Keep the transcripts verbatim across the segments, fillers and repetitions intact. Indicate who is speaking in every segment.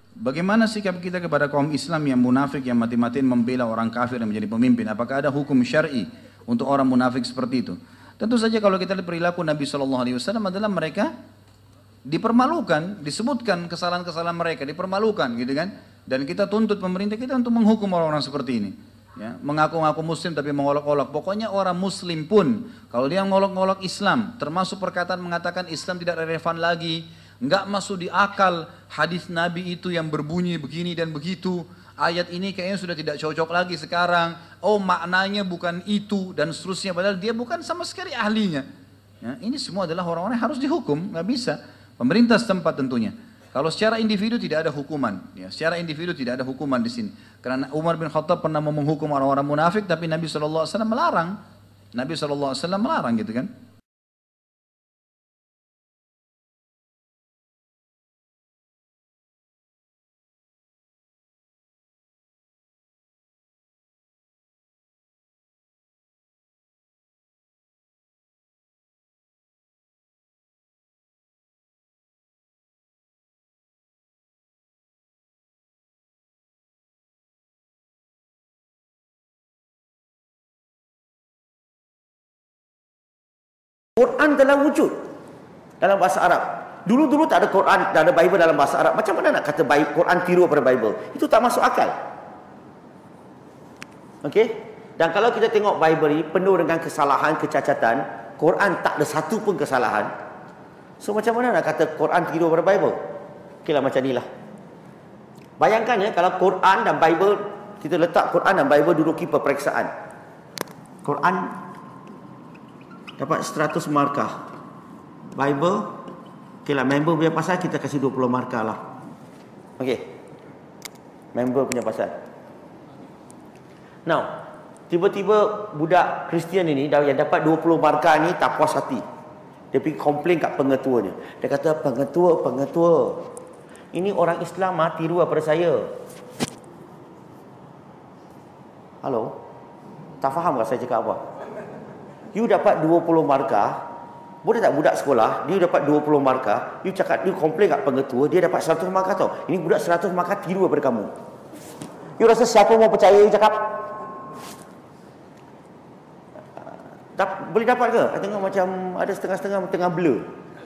Speaker 1: Bagaimana sikap kita kepada kaum Islam yang munafik, yang mati-matian membela orang kafir yang menjadi pemimpin? Apakah ada hukum syar'i untuk orang munafik seperti itu? Tentu saja kalau kita lihat perilaku Nabi shallallahu alaihi wasallam adalah mereka dipermalukan, disebutkan kesalahan-kesalahan mereka, dipermalukan gitu kan. Dan kita tuntut pemerintah kita untuk menghukum orang-orang seperti ini. Ya, mengaku-ngaku muslim tapi mengolok-olok. Pokoknya orang muslim pun, kalau dia mengolok-olok Islam, termasuk perkataan mengatakan Islam tidak relevan lagi, enggak masuk di akal hadis Nabi itu yang berbunyi begini dan begitu. Ayat ini kayaknya sudah tidak cocok lagi sekarang. Oh maknanya bukan itu dan seterusnya. Padahal dia bukan sama sekali ahlinya. Ya, ini semua adalah orang-orang yang harus dihukum. Nggak bisa. Pemerintah setempat tentunya. Kalau secara individu tidak ada hukuman. Ya, secara individu tidak ada hukuman di sini. Karena Umar bin Khattab pernah mau menghukum orang-orang munafik. Tapi Nabi shallallahu alaihi wasallam melarang. Nabi shallallahu alaihi wasallam melarang gitu kan.
Speaker 2: Quran telah wujud dalam bahasa Arab. Dulu-dulu tak ada Quran, tak ada Bible dalam bahasa Arab. Macam mana nak kata Quran tiru pada Bible? Itu tak masuk akal. Okey? Dan kalau kita tengok Bible ini penuh dengan kesalahan, kecacatan, Quran tak ada satu pun kesalahan. So macam mana nak kata Quran tiru pada Bible? Okeylah macam inilah. Bayangkan ya kalau Quran dan Bible, kita letak Quran dan Bible duduki peperiksaan. Quran dapat seratus markah. Bible, okey lah, member punya pasal kita kasih dua puluh markah lah. Okey. Member punya pasal. Now, tiba-tiba budak Kristian ini yang dapat dua puluh markah ni tak puas hati. Dia pergi komplain kat pengetuanya. Dia kata, pengetua, pengetua, ini orang Islam ah, tiru daripada saya. Halo? Tak faham tak saya cakap apa? You dapat dua puluh markah. Boleh tak budak sekolah, dia dapat dua puluh markah, you cakap, you komplain kat pengetua, dia dapat seratus markah tau. Ini budak seratus markah tiru daripada kamu. You rasa siapa mau percaya you cakap? Tak, boleh dapat ke? Saya tengok macam ada setengah-setengah tengah blur.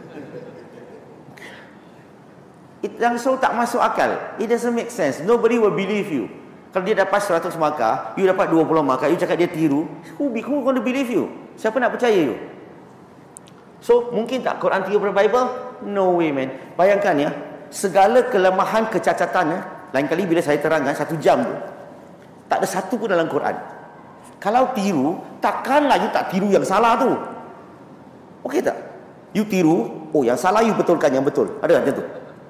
Speaker 2: It langsung tak masuk akal. It doesn't make sense. Nobody will believe you. Kalau dia dapat seratus markah, you dapat dua puluh markah, you cakap dia tiru, who be who going to believe you? Siapa nak percaya you? So, mungkin tak Quran tiru pada Bible? No way, man. Bayangkan ya, segala kelemahan, kecacatan ya, lain kali bila saya terangkan satu jam tu, tak ada satu pun dalam Quran. Kalau tiru, takkanlah you tak tiru yang salah tu. Okey tak? You tiru, oh yang salah you betulkan yang betul. Ada macam tu?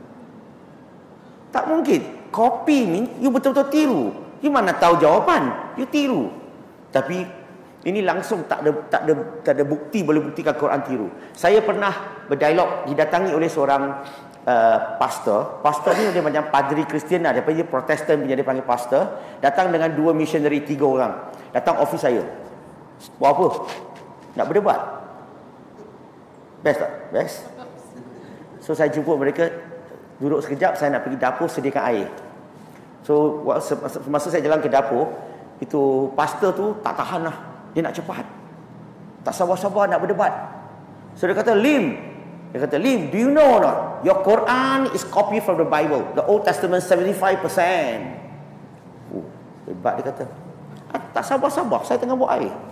Speaker 2: Tak mungkin. Copy ni, you betul-betul tiru. You mana tahu jawapan? You tiru. Tapi ini langsung tak ada tak ada tak ada bukti boleh buktikan Quran tiru. Saya pernah berdialog, didatangi oleh seorang uh, pastor. Pastor ni dia macam padri Kristian lah, dia panggil Protestan, dia panggil pastor. Datang dengan dua missionary, tiga orang. Datang office saya. Buat apa? Nak berdebat. Best tak? Best. So saya jumpa mereka, duduk sekejap, saya nak pergi dapur sediakan air. So semasa saya jalan ke dapur, itu pastor tu tak tahan lah. Dia nak cepat, tak sabar-sabar nak berdebat. So dia kata, Lim, dia kata, Lim, do you know or not, your Quran is copy from the Bible, the Old Testament seventy-five percent. Oh, hebat dia kata. Ah, tak sabar-sabar, saya tengah buat air.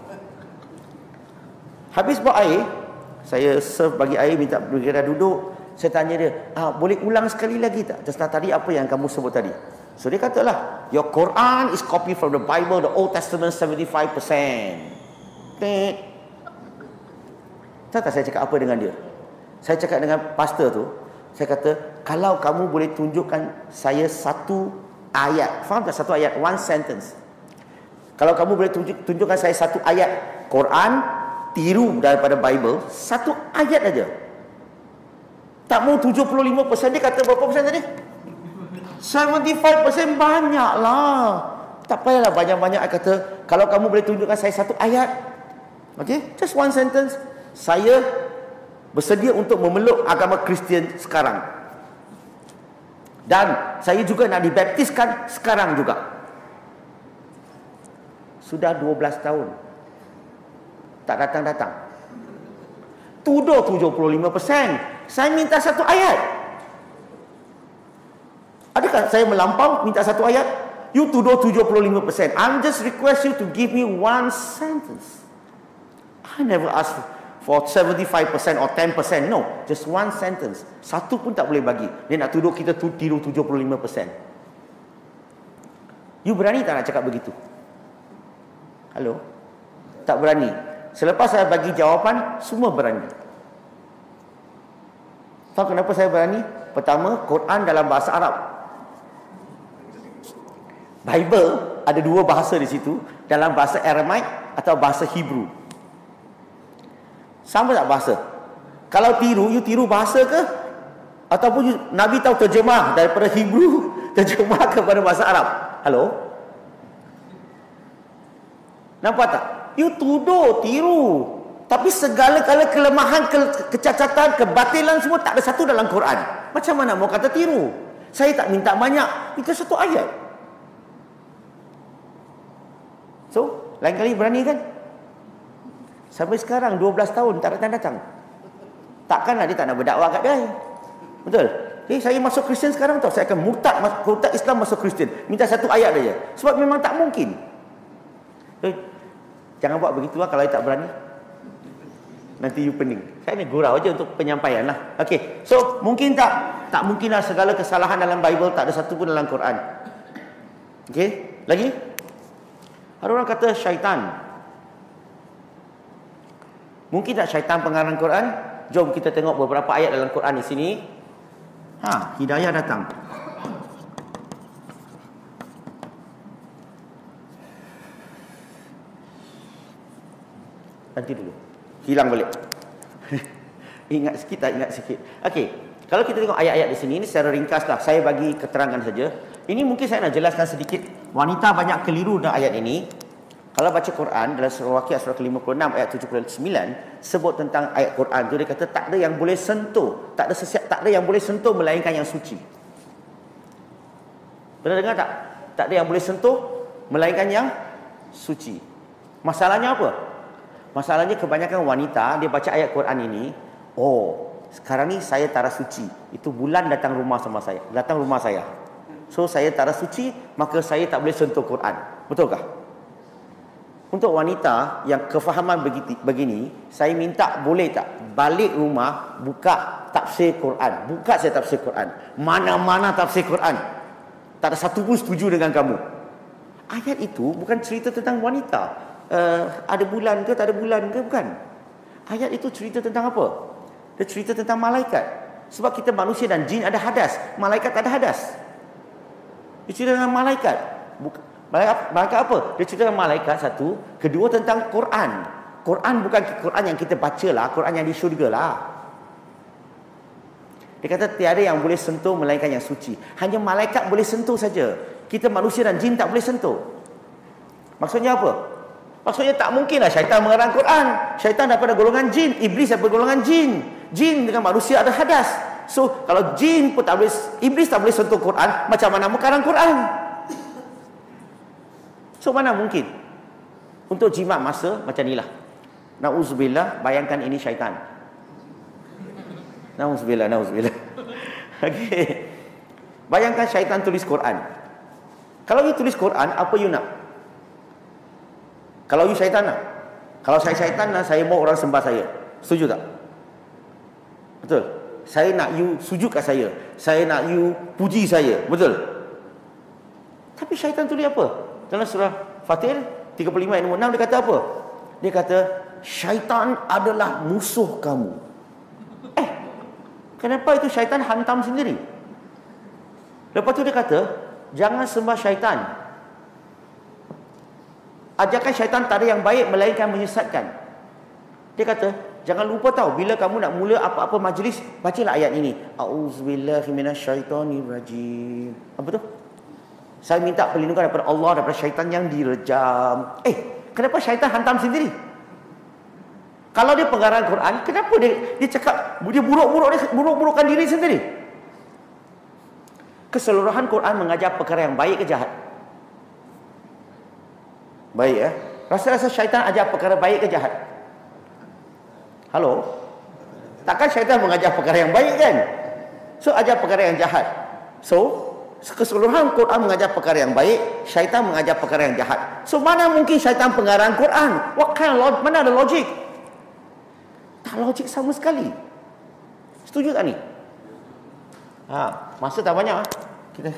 Speaker 2: Habis buat air, saya serve bagi air, minta bergerak duduk. Saya tanya dia, ah, boleh ulang sekali lagi tak tentang tadi apa yang kamu sebut tadi? So dia katalah, your Quran is copy from the Bible, the Old Testament seventy-five percent. Tahu tak saya cakap apa dengan dia? Saya cakap dengan pastor tu, saya kata, kalau kamu boleh tunjukkan saya satu ayat, faham tak satu ayat, one sentence. Kalau kamu boleh tunjuk, tunjukkan saya satu ayat Quran tiru daripada Bible, satu ayat aja. Tak mau tujuh puluh lima persen, dia kata berapa persen tadi? tujuh puluh lima persen banyaklah. Tak payahlah banyak-banyak. Saya kata, kalau kamu boleh tunjukkan saya satu ayat, okay, just one sentence, saya bersedia untuk memeluk agama Kristian sekarang. Dan saya juga nak dibaptiskan sekarang juga. Sudah dua belas tahun. Tak datang-datang. Tuduh tujuh puluh lima peratus. Saya minta satu ayat. Adakah saya melampau minta satu ayat? You tuduh tujuh puluh lima peratus. I'm just request you to give me one sentence. I never ask for seventy-five percent or ten percent. No, just one sentence. Satu pun tak boleh bagi. Dia nak tuduh kita tiru tujuh puluh lima peratus. You berani tak nak cakap begitu? Halo? Tak berani. Selepas saya bagi jawapan, semua berani. Tahu kenapa saya berani? Pertama, Quran dalam bahasa Arab. Bible ada dua bahasa di situ, dalam bahasa Aramaik atau bahasa Hebrew. Sama tak bahasa? Kalau tiru, you tiru bahasa ke? Ataupun you, Nabi tahu terjemah daripada Hebrew terjemah kepada bahasa Arab? Halo? Nampak tak? You tuduh, tiru. Tapi segala-gala kelemahan, ke kecacatan, kebatilan semua tak ada satu dalam Quran. Macam mana mau kata tiru? Saya tak minta banyak, minta satu ayat. So, lain kali berani kan? Sampai sekarang dua belas tahun tak datang-datang. Takkanlah dia tak nak berdakwah kat dia. Betul? Eh, saya masuk Kristian sekarang tau. Saya akan murtad, murtad Islam masuk Kristian. Minta satu ayat saja. Sebab memang tak mungkin. Eh, jangan buat begitu lah kalau saya tak berani. Nanti you pening. Saya ni gurau aja untuk penyampaian lah. Okey. So, mungkin tak? Tak mungkinlah segala kesalahan dalam Bible tak ada satu pun dalam Quran. Okey. Lagi? Ada orang kata syaitan. Mungkin tak syaitan pengarang Quran? Jom kita tengok beberapa ayat dalam Quran di sini. Ha, hidayah datang. Nanti dulu. Hilang balik. Ingat sikit tak? Ingat sikit. Okey. Kalau kita tengok ayat-ayat di sini, ini secara ringkas lah. Saya bagi keterangan saja. Ini mungkin saya nak jelaskan sedikit. Wanita banyak keliru dalam ayat ini. Kalau baca Quran dalam surah Waqiah surah ke lima puluh enam ayat tujuh puluh sembilan sebut tentang ayat Quran tu, dia kata tak ada yang boleh sentuh, tak ada sesiap, tak ada yang boleh sentuh melainkan yang suci. Pernah dengar tak? Tak ada yang boleh sentuh melainkan yang suci. Masalahnya apa? Masalahnya kebanyakan wanita dia baca ayat Quran ini, oh, sekarang ni saya tara suci. Itu bulan datang rumah sama saya, datang rumah saya. So saya tara suci, maka saya tak boleh sentuh Quran. Betulkah? Untuk wanita yang kefahaman begini, begini, saya minta boleh tak balik rumah buka tafsir Quran. Buka saya tafsir Quran. Mana-mana tafsir Quran. Tak ada satu pun setuju dengan kamu. Ayat itu bukan cerita tentang wanita. Uh, ada bulan ke tak ada bulan ke, bukan. Ayat itu cerita tentang apa? Dia cerita tentang malaikat. Sebab kita manusia dan jin ada hadas, malaikat tak ada hadas. Dia cerita tentang malaikat. Bukan Malaikat, malaikat apa? Dia cerita tentang malaikat satu. Kedua tentang Quran. Quran bukan Quran yang kita baca lah, Quran yang di syurga lah. Dia kata tiada yang boleh sentuh melainkan yang suci. Hanya malaikat boleh sentuh saja. Kita manusia dan jin tak boleh sentuh. Maksudnya apa? Maksudnya tak mungkinlah syaitan mengarang Quran. Syaitan daripada golongan jin, iblis daripada golongan jin. Jin dengan manusia ada hadas. So kalau jin pun tak boleh, iblis tak boleh sentuh Quran, macam mana mengarang Quran? So mana mungkin? Untuk jimat masa macam inilah. Nauzubillah, bayangkan ini syaitan. Nauzubillah, nauzubillah. Okey. Bayangkan syaitan tulis Quran. Kalau you tulis Quran, apa you nak? Kalau you syaitan nak? Kalau saya syaitan nak, saya mau orang sembah saya. Setuju tak? Betul? Saya nak you sujud kat saya. Saya nak you puji saya. Betul? Tapi syaitan tulis apa? Dalam surah Fatir tiga puluh lima ayat enam dia kata apa? Dia kata syaitan adalah musuh kamu. Eh, kenapa itu syaitan hantam sendiri? Lepas tu dia kata jangan sembah syaitan. Ajakan syaitan tak ada yang baik melainkan menyesatkan. Dia kata jangan lupa tahu bila kamu nak mula apa-apa majlis, bacalah ayat ini. A'udzubillahi minasyaitonirrajim. Apa tu? Saya minta perlindungan daripada Allah, daripada syaitan yang direjam. Eh, kenapa syaitan hantam sendiri? Kalau dia pengarang Quran, kenapa dia dia cakap dia buruk-buruk dia buruk-burukkan diri sendiri? Keseluruhan Quran mengajar perkara yang baik ke jahat? Baik ya. Rasa-rasa syaitan ajar perkara baik ke jahat? Halo? Takkan syaitan mengajar perkara yang baik kan? So ajar perkara yang jahat. So keseluruhan Quran mengajar perkara yang baik, syaitan mengajar perkara yang jahat. So mana mungkin syaitan pengarang Quran? What kind of log- mana ada logik? Tak logik sama sekali. Setuju tak ni? Ha, masa tak banyak ah. Kita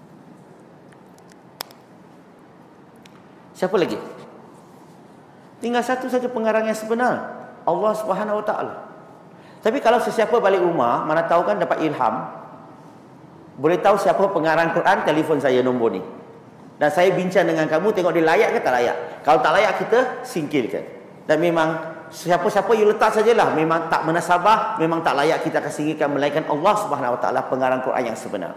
Speaker 2: siapa lagi? Tinggal satu saja pengarang yang sebenar, Allah Subhanahu Wa Taala. Tapi kalau sesiapa balik rumah, mana tahu kan dapat ilham, boleh tahu siapa pengarang Quran, telefon saya nombor ni. Dan saya bincang dengan kamu, tengok dia layak ke tak layak. Kalau tak layak, kita singkirkan. Dan memang siapa-siapa you letak sajalah, memang tak menasabah, memang tak layak, kita akan singkirkan, melainkan Allah Subhanahu Wa Taala pengarang Quran yang sebenar.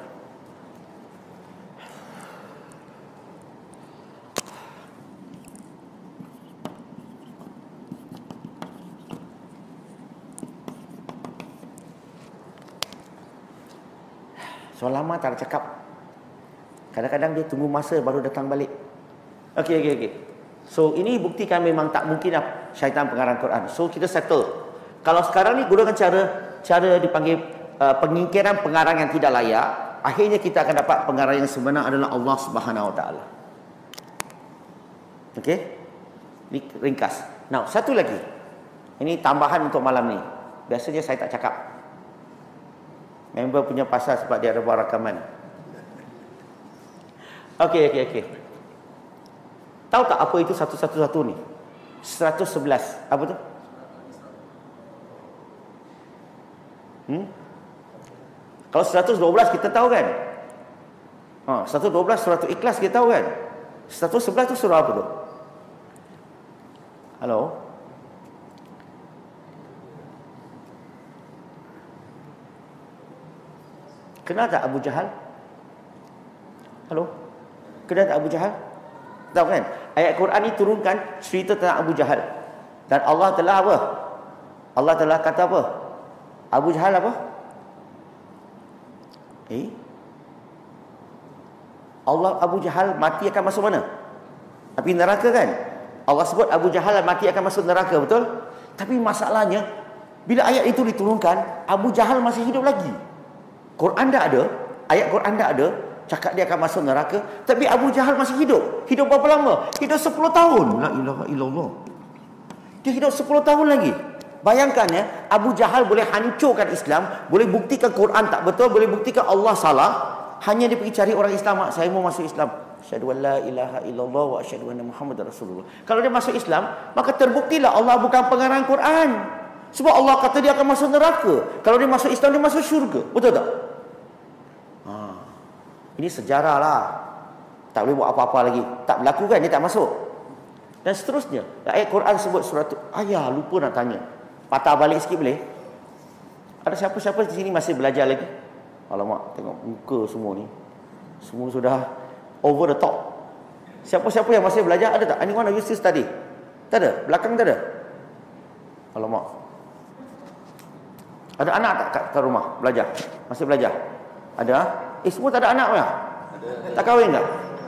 Speaker 2: So lama tak ada cakap. Kadang-kadang dia tunggu masa baru datang balik. Okey, okey, okey. So ini buktikan memang tak mungkin lah syaitan pengarang Quran. So kita settle. Kalau sekarang ni gunakan cara cara dipanggil uh, pengingkiran pengarang yang tidak layak, akhirnya kita akan dapat pengarang yang sebenar adalah Allah Subhanahu Wa Taala. Okey? Ini ringkas. Now, satu lagi. Ini tambahan untuk malam ni. Biasanya saya tak cakap. Member punya pasal sebab dia ada buat rakaman. Okey, okey, okey. Tahu tak apa itu seratus sebelas ni? seratus sebelas. Apa tu? Hmm? Kalau seratus dua belas kita tahu kan? Ha, seratus dua belas surah Ikhlas kita tahu kan? seratus sebelas tu surah apa tu? Halo? Kenal tak Abu Jahal? Halo? Kenal tak Abu Jahal? Tahu kan? Ayat Quran ni turunkan cerita tentang Abu Jahal. Dan Allah telah apa? Allah telah kata apa? Abu Jahal apa? Eh? Allah Abu Jahal mati akan masuk mana? Api neraka kan? Allah sebut Abu Jahal mati akan masuk neraka, betul? Tapi masalahnya, bila ayat itu diturunkan, Abu Jahal masih hidup lagi. Quran dah ada, ayat Quran dah ada, cakap dia akan masuk neraka, tapi Abu Jahal masih hidup. Hidup berapa lama? Hidup sepuluh tahun. La ilaha illallah. Dia hidup sepuluh tahun lagi. Bayangkan ya, Abu Jahal boleh hancurkan Islam, boleh buktikan Quran tak betul, boleh buktikan Allah salah, hanya dia pergi cari orang Islam, saya mau masuk Islam. Asyhadu an la ilaha illallah wa asyhadu anna Muhammadar Rasulullah. Kalau dia masuk Islam, maka terbuktilah Allah bukan pengarang Quran. Sebab Allah kata dia akan masuk neraka. Kalau dia masuk Islam, dia masuk syurga. Betul tak? Ha. Ini sejarah lah. Tak boleh buat apa-apa lagi. Tak berlaku kan, dia tak masuk. Dan seterusnya. Ayat Quran sebut surat tu. Ayah, lupa nak tanya. Patah balik sikit boleh? Ada siapa-siapa di sini masih belajar lagi? Alamak, tengok muka semua ni. Semua sudah over the top. Siapa-siapa yang masih belajar, ada tak? Anyone of you still study? Tak ada? Belakang tak ada? Alamak. Ada anak tak kat, kat rumah belajar? Masih belajar? Ada? Eh, semua tak ada anak ya? Tak kahwin tak?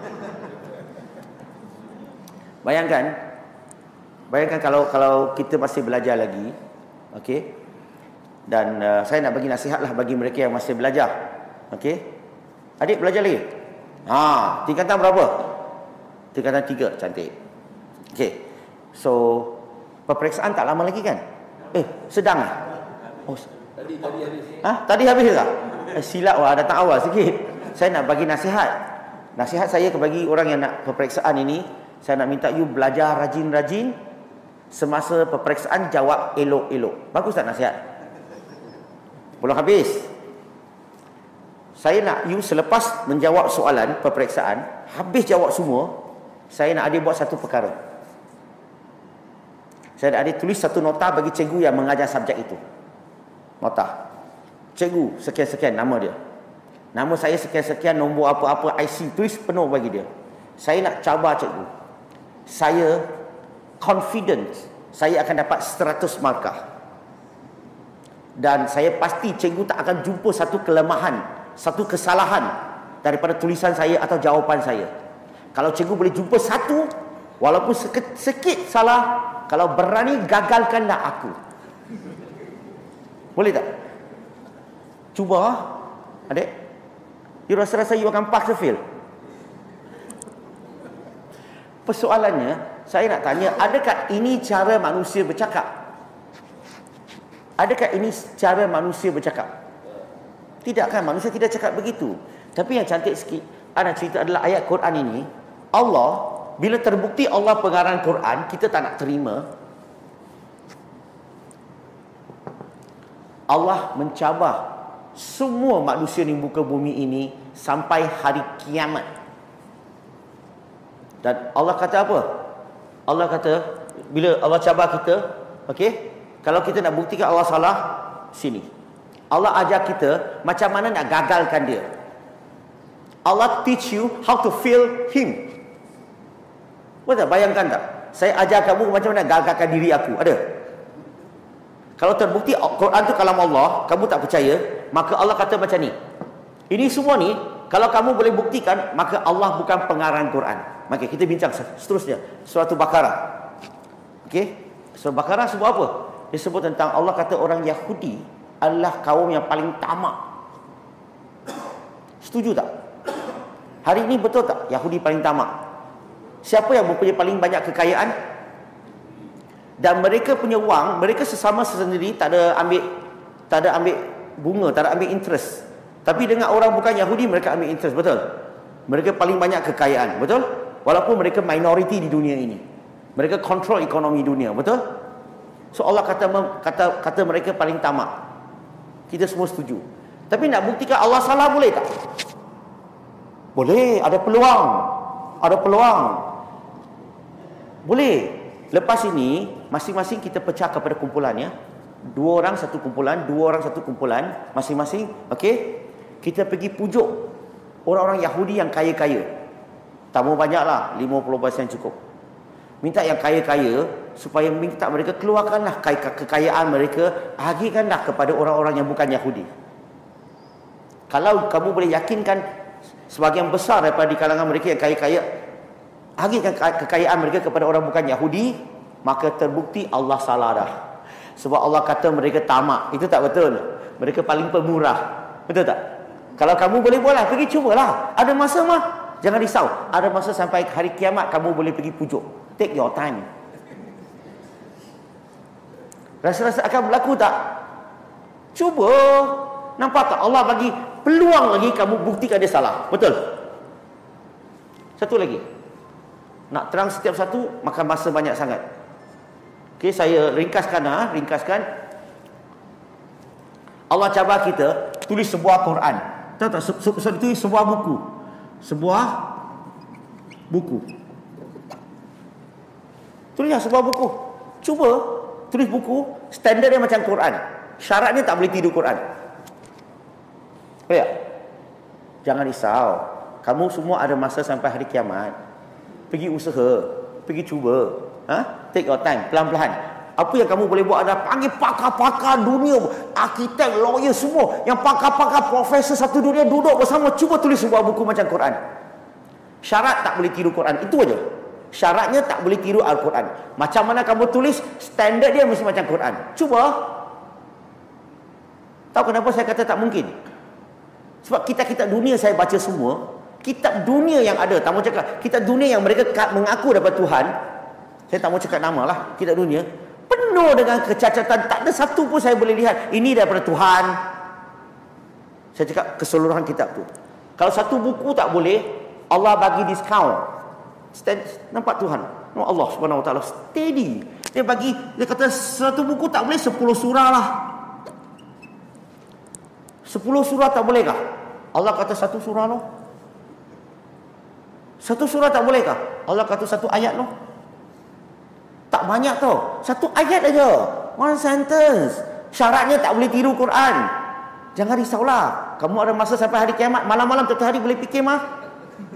Speaker 2: Bayangkan, bayangkan kalau kalau kita masih belajar lagi, okey? Dan uh, saya nak bagi nasihatlah bagi mereka yang masih belajar. Okey? Adik belajar lagi? Ha, tingkatan berapa? Tingkatan tiga, cantik. Okey. So, peperiksaan tak lama lagi kan? Eh, sedang ah? Oh, tadi tadi habis. Ha? Tadi habis tak? Eh, silap wah, datang awal sikit. Saya nak bagi nasihat. Nasihat saya bagi orang yang nak peperiksaan ini, saya nak minta you belajar rajin-rajin. Semasa peperiksaan jawab elok-elok. Bagus tak nasihat? Belum habis. Saya nak you selepas menjawab soalan peperiksaan, habis jawab semua, saya nak adik buat satu perkara. Saya nak adik tulis satu nota bagi cikgu yang mengajar subjek itu. Nota. Cikgu sekian-sekian nama dia. Nama saya sekian-sekian, nombor apa-apa, I C, tulis penuh bagi dia. Saya nak cabar cikgu. Saya confident saya akan dapat seratus markah. Dan saya pasti cikgu tak akan jumpa satu kelemahan, satu kesalahan daripada tulisan saya atau jawapan saya. Kalau cikgu boleh jumpa satu, walaupun sikit, sikit salah, kalau berani gagalkanlah aku. Boleh tak? Cuba, adik. You rasa-rasa you akan pass the fail? Persoalannya, saya nak tanya, adakah ini cara manusia bercakap? Adakah ini cara manusia bercakap? Tidak kan, manusia tidak cakap begitu. Tapi yang cantik sikit, anak cerita adalah ayat Quran ini. Allah, bila terbukti Allah pengarang Quran, kita tak nak terima. Allah mencabar semua manusia di muka bumi ini sampai hari kiamat. Dan Allah kata apa? Allah kata, bila Allah cabar kita, okey, kalau kita nak buktikan Allah salah, sini. Allah ajar kita macam mana nak gagalkan dia. Allah teach you how to fail him. Betul? Bayangkan tak? Saya ajar kamu macam mana gagalkan diri aku. Ada? Kalau terbukti Quran tu kalam Allah, kamu tak percaya, maka Allah kata macam ni. Ini semua ni, kalau kamu boleh buktikan, maka Allah bukan pengarang Quran. Maka kita bincang seterusnya. Surah Al-Baqarah. Okey? Surah Al-Baqarah sebut apa? Dia sebut tentang Allah kata orang Yahudi adalah kaum yang paling tamak. Setuju tak? Hari ini betul tak Yahudi paling tamak? Siapa yang mempunyai paling banyak kekayaan? Dan mereka punya wang, mereka sesama sendiri tak ada ambil tak ada ambil bunga, tak ada ambil interest. Tapi dengan orang bukan Yahudi, mereka ambil interest, betul? Mereka paling banyak kekayaan, betul? Walaupun mereka minoriti di dunia ini. Mereka kontrol ekonomi dunia, betul? So Allah kata kata kata mereka paling tamak. Kita semua setuju. Tapi nak buktikan Allah salah boleh tak? Boleh, ada peluang. Ada peluang. Boleh. Lepas ini, masing-masing kita pecah kepada kumpulannya. Dua orang satu kumpulan, dua orang satu kumpulan, masing-masing, okey? Kita pergi pujuk orang-orang Yahudi yang kaya-kaya. Tak mau banyaklah, lima puluh peratus cukup. Minta yang kaya-kaya supaya minta mereka keluarkanlah kekayaan mereka, bagikanlah kepada orang-orang yang bukan Yahudi. Kalau kamu boleh yakinkan sebahagian besar daripada di kalangan mereka yang kaya-kaya, bagikan kekayaan mereka kepada orang bukan Yahudi, maka terbukti Allah salah dah. Sebab Allah kata mereka tamak. Itu tak betul. Mereka paling pemurah. Betul tak? Kalau kamu boleh buatlah, pergi cubalah. Ada masa mah, jangan risau. Ada masa sampai hari kiamat kamu boleh pergi pujuk. Take your time. Rasa-rasa akan berlaku tak? Cuba. Nampak tak? Allah bagi peluang lagi kamu buktikan dia salah. Betul? Satu lagi. Nak terang setiap satu, makan masa banyak sangat. Okey, saya ringkaskan ha, ringkaskan. Allah cabar kita tulis sebuah Quran. Tahu tak? Tulis sebuah buku. Sebuah buku. Tulislah sebuah buku. Cuba tulis buku, standard dia macam Quran. Syaratnya tak boleh tiru Quran. Boleh tak? Jangan risau. Kamu semua ada masa sampai hari kiamat. Pergi usaha, pergi cuba. Ha? Take your time, pelan-pelan. Apa yang kamu boleh buat adalah panggil pakar-pakar dunia, arkitek, lawyer semua, yang pakar-pakar profesor satu dunia duduk bersama, cuba tulis sebuah buku macam Quran. Syarat tak boleh tiru Quran, itu aja. Syaratnya tak boleh tiru Al-Quran. Macam mana kamu tulis, standard dia mesti macam Quran. Cuba. Tahu kenapa saya kata tak mungkin? Sebab kitab-kitab dunia saya baca semua, kitab dunia yang ada, tak mau cakap, kitab dunia yang mereka mengaku dapat Tuhan, saya tak mau cakap nama lah, kitab dunia, penuh dengan kecacatan, tak ada satu pun saya boleh lihat, ini daripada Tuhan. Saya cakap keseluruhan kitab tu. Kalau satu buku tak boleh, Allah bagi diskaun. Nampak Tuhan? Nampak Allah subhanahu wa ta'ala steady. Dia bagi, dia kata satu buku tak boleh, sepuluh surah lah. Sepuluh surah tak boleh kah? Allah kata satu surah loh. Satu surah tak boleh kah? Allah kata satu ayat loh. Tak banyak tau. Satu ayat aja. One sentence. Syaratnya tak boleh tiru Quran. Jangan risaulah. Kamu ada masa sampai hari kiamat. Malam-malam satu hari boleh fikir mah.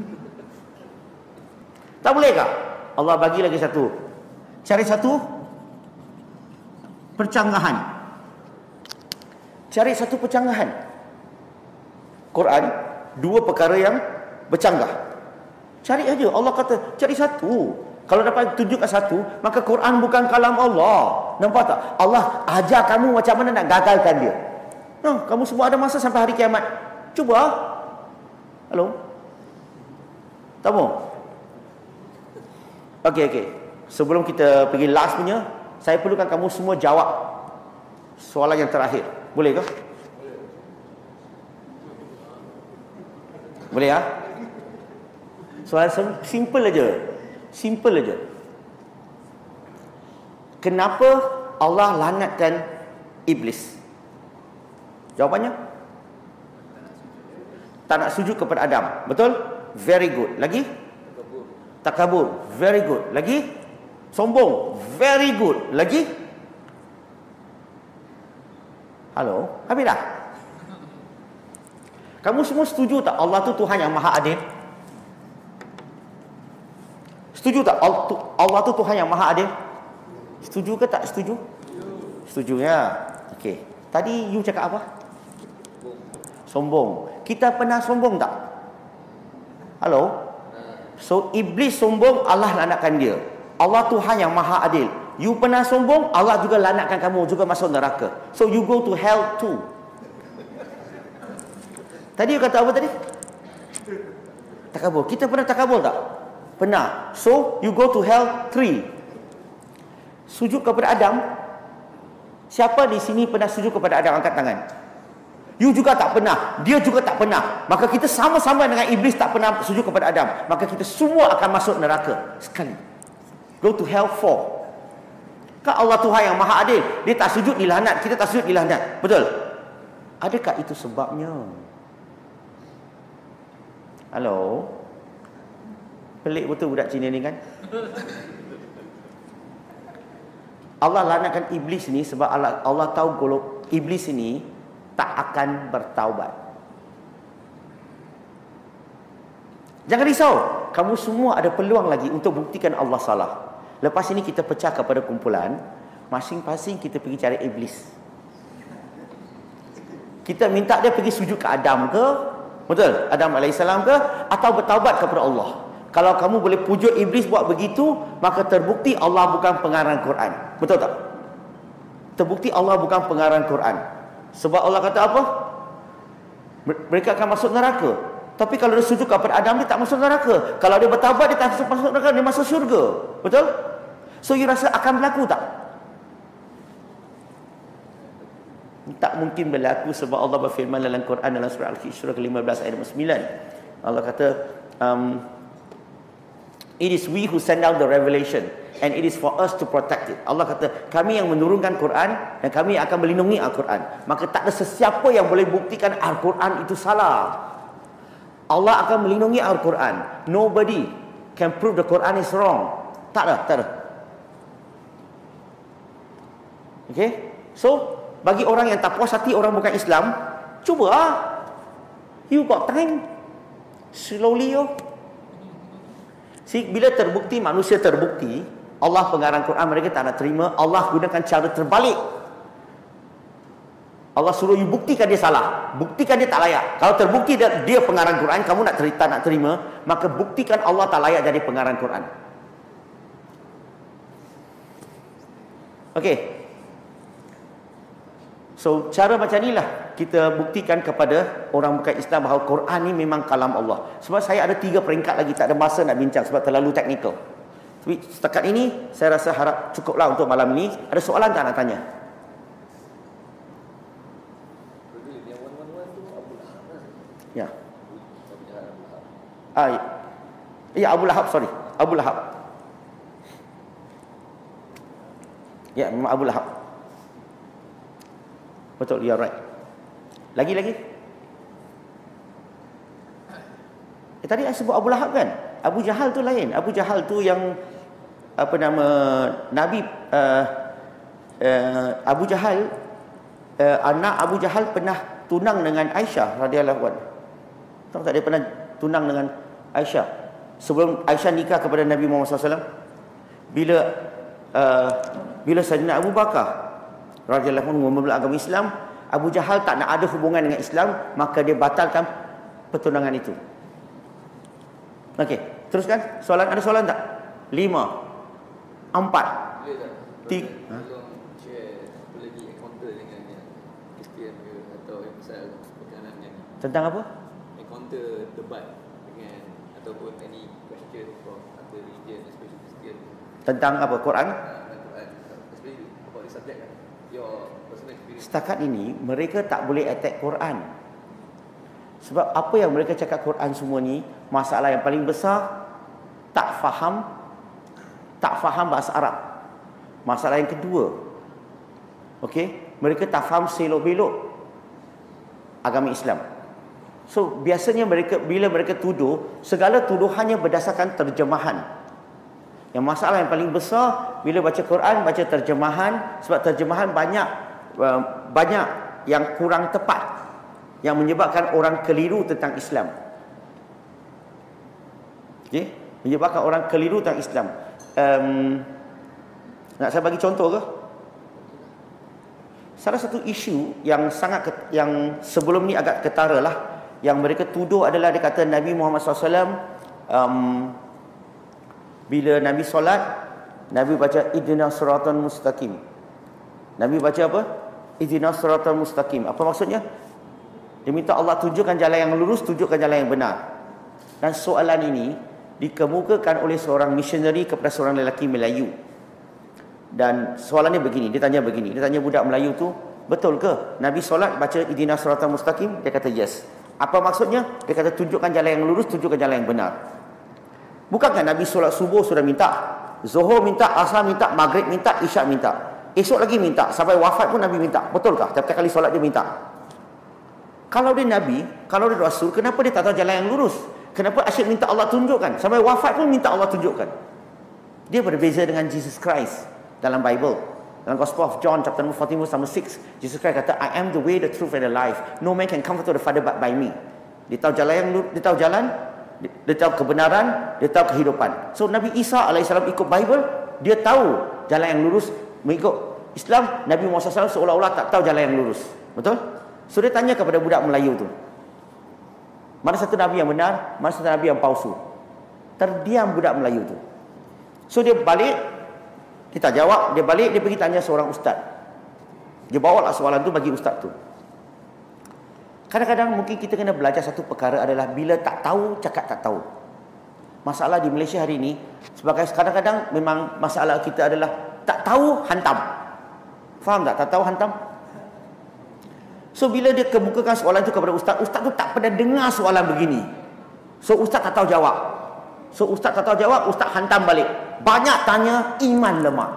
Speaker 2: Tak boleh kah? Allah bagi lagi satu. Cari satu percanggahan. Cari satu percanggahan. Quran dua perkara yang bercanggah. Cari aja. Allah kata cari satu. Kalau dapat tunjukkan satu, maka Quran bukan kalam Allah. Nampak tak? Allah ajar kamu macam mana nak gagalkan dia. Nah, kamu semua ada masa sampai hari kiamat. Cuba. Halo? Tak mau? Okey, okey. Sebelum kita pergi last punya, saya perlukan kamu semua jawab soalan yang terakhir. Boleh ke? Boleh ya? Soalan simple aja. Simple aja. Kenapa Allah lanatkan iblis? Jawapannya? Tak nak sujud kepada Adam. Betul? Very good. Lagi? Takabur. Very good. Lagi? Sombong. Very good. Lagi? Halo? Habis dah? Kamu semua setuju tak Allah tu Tuhan yang Maha Adil? Setuju tak Allah tu Tuhan yang Maha Adil? Setuju ke tak setuju? Setuju ya. Okey. Tadi you cakap apa? Sombong. Kita pernah sombong tak? Halo? So iblis sombong, Allah lanatkan dia. Allah Tuhan yang Maha Adil. You pernah sombong, Allah juga lanatkan kamu juga masuk neraka. So you go to hell too. Tadi you kata apa tadi? Takabur. Kita pernah takabur tak? Pernah. So you go to hell three. Sujud kepada Adam. Siapa di sini pernah sujud kepada Adam? Angkat tangan. You juga tak pernah. Dia juga tak pernah. Maka kita sama-sama dengan iblis tak pernah sujud kepada Adam. Maka kita semua akan masuk neraka sekali. Go to hell four. Kan Allah Tuhan yang Maha Adil. Dia tak sujud dilaknat, kita tak sujud dilaknat. Betul? Adakah itu sebabnya? Halo? Pelik betul budak Cina ni kan? Allah lanatkan iblis ni sebab Allah, Allah tahu kalau iblis ini tak akan bertaubat. Jangan risau, kamu semua ada peluang lagi untuk buktikan Allah salah. Lepas ini kita pecah kepada kumpulan, masing-masing kita pergi cari iblis. Kita minta dia pergi sujud ke Adam ke, betul? Adam alaihissalam ke, atau bertaubat kepada Allah. Kalau kamu boleh pujuk iblis buat begitu, maka terbukti Allah bukan pengarang Quran. Betul tak? Terbukti Allah bukan pengarang Quran. Sebab Allah kata apa? Mereka akan masuk neraka. Tapi kalau dia sujud kepada Adam, dia tak masuk neraka. Kalau dia bertaubat, dia tak masuk neraka, dia masuk syurga. Betul? So you rasa akan berlaku tak? Tak mungkin berlaku sebab Allah berfirman dalam Quran dalam surah Al-Surah ke lima belas ayat sembilan. Allah kata, um, it is we who send out the revelation and it is for us to protect it. Allah kata, kami yang menurunkan Quran dan kami akan melindungi Al-Quran. Maka tak ada sesiapa yang boleh buktikan Al-Quran itu salah. Allah akan melindungi Al-Quran. Nobody can prove the Quran is wrong. Tak ada, tak ada. Okay? So, bagi orang yang tak puas hati orang bukan Islam, cuba ah. You got time. Slowly yo. See, bila terbukti, manusia terbukti Allah pengarang Quran, mereka tak nak terima. Allah gunakan cara terbalik. Allah suruh you buktikan dia salah, buktikan dia tak layak. Kalau terbukti dia, dia pengarang Quran, kamu nak cerita nak terima, maka buktikan Allah tak layak jadi pengarang Quran. Okey. So cara macam inilah kita buktikan kepada orang bukan Islam bahawa Quran ni memang kalam Allah. Sebab saya ada tiga peringkat lagi, tak ada masa nak bincang sebab terlalu teknikal. Tapi setakat ini saya rasa harap cukuplah untuk malam ini. Ada soalan tak nak tanya? Ya. Ah, ya. Ya, Abu Lahab, sorry. Abu Lahab. Ya, memang Abu Lahab. Betul, you are right. Lagi-lagi? Eh, tadi saya sebut Abu Lahab kan? Abu Jahal tu lain. Abu Jahal tu yang apa nama Nabi uh, uh, Abu Jahal uh, anak Abu Jahal pernah tunang dengan Aisyah radhiyallahu anha. Tahu tak dia pernah tunang dengan Aisyah sebelum Aisyah nikah kepada Nabi Muhammad sallallahu alaihi wasallam? Bila uh, bila Sayyidina Abu Bakar radhiyallahu anhu memeluk agama Islam, Abu Jahal tak nak ada hubungan dengan Islam, maka dia batalkan pertundangan itu. Okey, teruskan. Soalan, ada soalan tak? Lima, empat, tiga. Ha? Tentang apa?
Speaker 3: Encounter debat dengan ataupun any question from other religion, especially Christian.
Speaker 2: Tentang apa? Quran?
Speaker 3: Quran, especially about this subject. Your personal experience.
Speaker 2: Setakat ini mereka tak boleh attack Quran. Sebab apa yang mereka cakap Quran semua ni, masalah yang paling besar tak faham tak faham bahasa Arab. Masalah yang kedua, okey, mereka tak faham selok-belok agama Islam. So biasanya mereka, bila mereka tuduh, segala tuduhannya berdasarkan terjemahan. Yang masalah yang paling besar bila baca Quran, baca terjemahan, sebab terjemahan banyak uh, banyak yang kurang tepat, yang menyebabkan orang keliru tentang Islam. Okey, menyebabkan orang keliru tentang Islam. Um, nak saya bagi contoh ke? Salah satu isu yang sangat yang sebelum ni agak ketara lah, yang mereka tuduh adalah, dia kata Nabi Muhammad sallallahu alaihi wasallam um, bila Nabi solat, Nabi baca ihdinas siratal mustaqim. Nabi baca apa? Ihdinas siratal mustaqim. Apa maksudnya? Dia minta Allah tunjukkan jalan yang lurus, tunjukkan jalan yang benar. Dan soalan ini dikemukakan oleh seorang missionary kepada seorang lelaki Melayu. Dan soalannya begini, dia tanya begini, dia tanya budak Melayu tu, betul ke Nabi solat baca ihdinas siratal mustaqim? Dia kata yes. Apa maksudnya? Dia kata tunjukkan jalan yang lurus, tunjukkan jalan yang benar. Bukankah Nabi solat subuh sudah minta, Zuhur minta, Asar minta, Maghrib minta, Isyak minta, esok lagi minta, sampai wafat pun Nabi minta? Betulkah? Setiap kali solat dia minta. Kalau dia Nabi, kalau dia Rasul, kenapa dia tak tahu jalan yang lurus? Kenapa asyik minta Allah tunjukkan? Sampai wafat pun minta Allah tunjukkan. Dia berbeza dengan Jesus Christ dalam Bible. Dalam Gospel of John chapter number fourteen verse number six, Jesus Christ kata, I am the way, the truth and the life. No man can come to the Father but by me. Dia tahu jalan yang dia tahu jalan, dia, dia tahu kebenaran, dia tahu kehidupan. So Nabi Isa alaihissalam ikut Bible, dia tahu jalan yang lurus. Mengikut Islam, Nabi Muhammad sallallahu alaihi wasallam seolah-olah tak tahu jalan yang lurus. Betul? So dia tanya kepada budak Melayu tu, mana satu Nabi yang benar, mana satu Nabi yang palsu? Terdiam budak Melayu tu. So dia balik, kita jawab, dia balik, dia pergi tanya seorang ustaz. Dia bawa lah soalan tu bagi ustaz tu. Kadang-kadang mungkin kita kena belajar satu perkara adalah bila tak tahu, cakap tak tahu. Masalah di Malaysia hari ini, sebagai kadang-kadang memang masalah kita adalah tak tahu, hantam. Faham tak? Tak tahu, hantam. So bila dia kemukakan soalan tu kepada ustaz, ustaz tu tak pernah dengar soalan begini. So ustaz tak tahu jawab. So ustaz tak tahu jawab, ustaz hantam balik. Banyak tanya, iman lemah.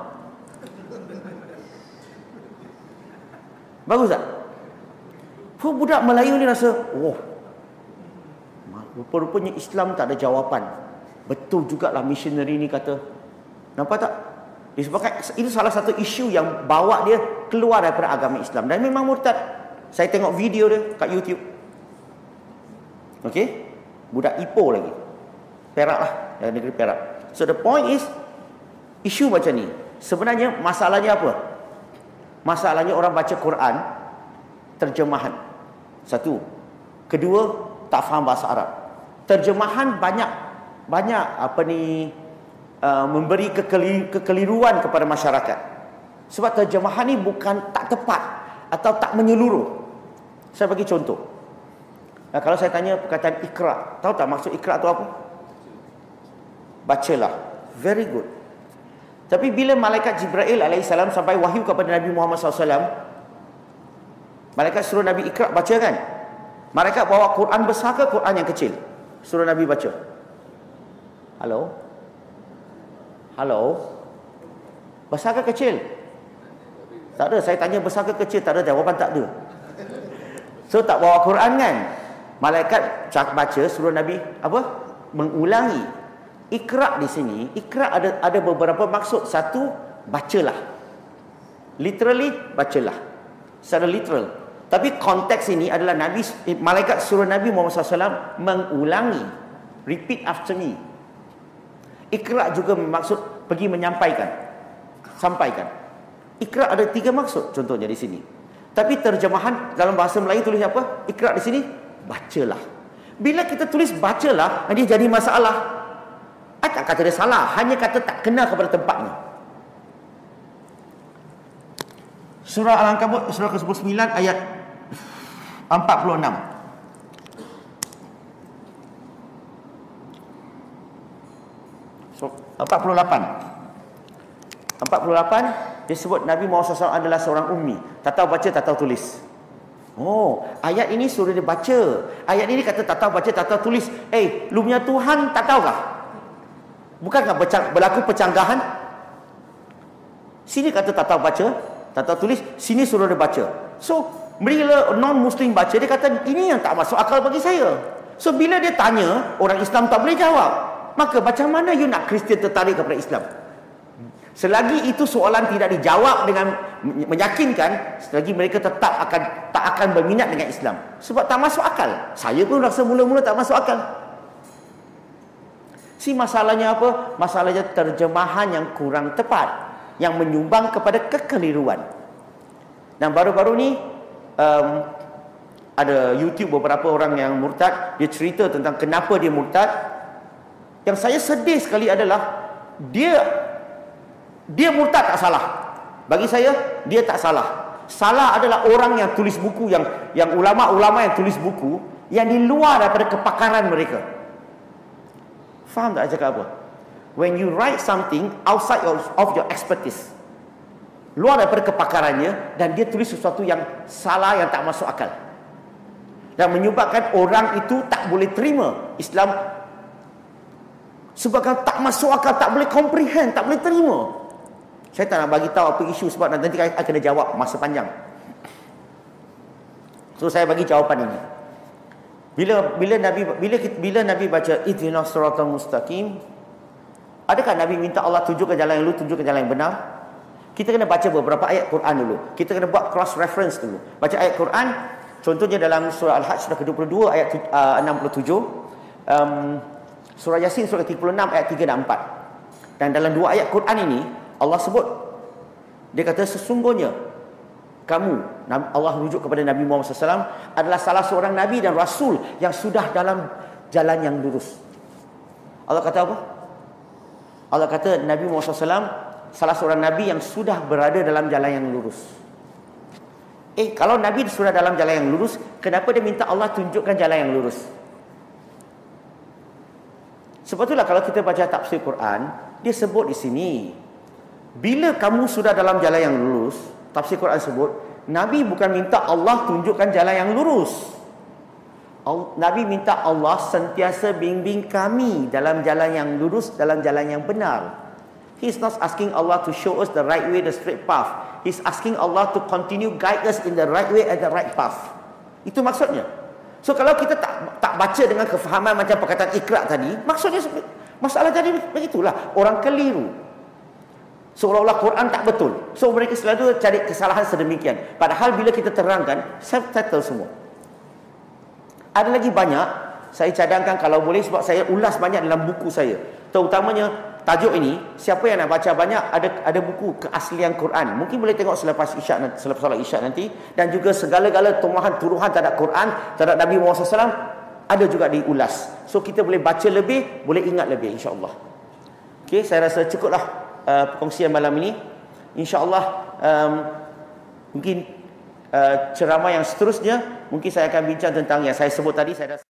Speaker 2: Bagus tak? So, budak Melayu ni rasa, oh, rupa-rupanya Islam tak ada jawapan. Betul jugalah missionary ni kata. Nampak tak? Disebabkan itu salah satu isu yang bawa dia keluar daripada agama Islam. Dan memang murtad. Saya tengok video dia kat YouTube. Okey? Budak Ipoh lagi. Perak lah, dari negeri Perak. So the point is, isu macam ni, sebenarnya masalahnya apa? Masalahnya orang baca Quran terjemahan. Satu. Kedua, tak faham bahasa Arab. Terjemahan banyak banyak apa ni uh, memberi kekeliru, kekeliruan kepada masyarakat. Sebab terjemahan ni bukan tak tepat atau tak menyeluruh. Saya bagi contoh. Nah, kalau saya tanya perkataan ikra, tahu tak maksud ikra tu apa? Bacalah. Very good. Tapi bila malaikat Jibril alaihissalam sampai wahyu kepada Nabi Muhammad sallallahu alaihi wasallam, malaikat suruh Nabi ikra, baca kan? Malaikat bawa Quran besar ke Quran yang kecil? Suruh Nabi baca. Halo? Halo? Besar ke kecil? Tak ada. Saya tanya besar ke kecil, tak ada jawapan, tak ada. So tak bawa Quran kan? Malaikat baca, suruh Nabi apa? Mengulangi. Ikra di sini, ikra ada ada beberapa maksud. Satu, bacalah. Literally, bacalah. Secara literal. Tapi konteks ini adalah Nabi, malaikat suruh Nabi Muhammad sallallahu alaihi wasallam mengulangi. Repeat after me. Ikra juga bermaksud pergi menyampaikan. Sampaikan. Ikra ada tiga maksud contohnya di sini. Tapi terjemahan dalam bahasa Melayu tulis apa? Ikra di sini, bacalah. Bila kita tulis bacalah, dia jadi masalah. I tak kata dia salah, hanya kata tak kena kepada tempatnya. Surah Al-Ankabut surah ke sepuluh sembilan ayat empat puluh enam. So, empat puluh lapan. empat puluh lapan dia sebut Nabi Muhammad sallallahu alaihi wasallam adalah seorang ummi. Tak tahu baca, tak tahu tulis. Oh, ayat ini suruh dia baca. Ayat ini kata tak tahu baca, tak tahu tulis. Eh, lu punya Tuhan tak tahukah? Bukankah berlaku pecanggahan? Sini kata tak tahu baca, tak tahu tulis, sini suruh dia baca. So, bila non-Muslim baca, dia kata ini yang tak masuk akal bagi saya. So, bila dia tanya, orang Islam tak boleh jawab. Maka macam mana you nak Kristian tertarik kepada Islam? Selagi itu soalan tidak dijawab dengan meyakinkan, selagi mereka tetap akan tak akan berminat dengan Islam. Sebab tak masuk akal. Saya pun rasa mula-mula tak masuk akal. Si masalahnya apa? Masalahnya terjemahan yang kurang tepat, yang menyumbang kepada kekeliruan. Dan baru-baru ni um, ada YouTube beberapa orang yang murtad, dia cerita tentang kenapa dia murtad. Yang saya sedih sekali adalah dia Dia murtad tak salah. Bagi saya, dia tak salah. Salah adalah orang yang tulis buku, yang yang ulama-ulama yang tulis buku yang di luar daripada kepakaran mereka. Faham tak saya cakap apa? When you write something outside of, of your expertise, luar daripada kepakarannya, dan dia tulis sesuatu yang salah, yang tak masuk akal, dan menyebabkan orang itu tak boleh terima Islam, sebabkan tak masuk akal, tak boleh comprehend, tak boleh terima. Saya tak nak bagi tahu apa isu, sebab nanti saya akan jawab masa panjang. So saya bagi jawapan ini. Bila bila Nabi bila bila Nabi baca ihdinas siratal mustaqim, adakah Nabi minta Allah tunjukkan jalan yang lurus, tunjukkan jalan yang benar? Kita kena baca beberapa ayat Quran dulu. Kita kena buat cross reference dulu. Baca ayat Quran, contohnya dalam surah Al-Hajj surah ke dua puluh dua ayat uh, enam puluh tujuh, um, surah Yasin surah ke tiga puluh enam ayat tiga dan empat. Dan dalam dua ayat Quran ini Allah sebut, dia kata sesungguhnya kamu, Allah merujuk kepada Nabi Muhammad sallallahu alaihi wasallam, adalah salah seorang Nabi dan Rasul yang sudah dalam jalan yang lurus. Allah kata apa? Allah kata Nabi Muhammad sallallahu alaihi wasallam salah seorang Nabi yang sudah berada dalam jalan yang lurus. Eh, kalau Nabi sudah dalam jalan yang lurus, kenapa dia minta Allah tunjukkan jalan yang lurus? Sebab itulah kalau kita baca tafsir Quran, dia sebut di sini, bila kamu sudah dalam jalan yang lurus, tafsir Quran sebut, Nabi bukan minta Allah tunjukkan jalan yang lurus. Nabi minta Allah sentiasa bimbing kami dalam jalan yang lurus, dalam jalan yang benar. He's not asking Allah to show us the right way, the straight path. He's asking Allah to continue guide us in the right way and the right path. Itu maksudnya. So kalau kita tak tak baca dengan kefahaman macam perkataan Iqra tadi, maksudnya masalah jadi begitulah. Orang keliru. Seolah-olah Quran tak betul. So mereka selalu cari kesalahan sedemikian. Padahal bila kita terangkan, subtitle semua. Ada lagi banyak, saya cadangkan kalau boleh, sebab saya ulas banyak dalam buku saya. Terutamanya tajuk ini, siapa yang nak baca banyak, ada ada buku keaslian Quran. Mungkin boleh tengok selepas isyak, selepas solat isyak nanti. Dan juga segala-gala tumahan tuduhan terhadap Quran, terhadap Nabi Muhammad sallallahu alaihi wasallam ada juga diulas. So kita boleh baca lebih, boleh ingat lebih, insya-Allah. Okey, saya rasa cukuplah Uh, perkongsian malam ini. InsyaAllah um, mungkin uh, ceramah yang seterusnya, mungkin saya akan bincang tentang yang saya sebut tadi. Saya dah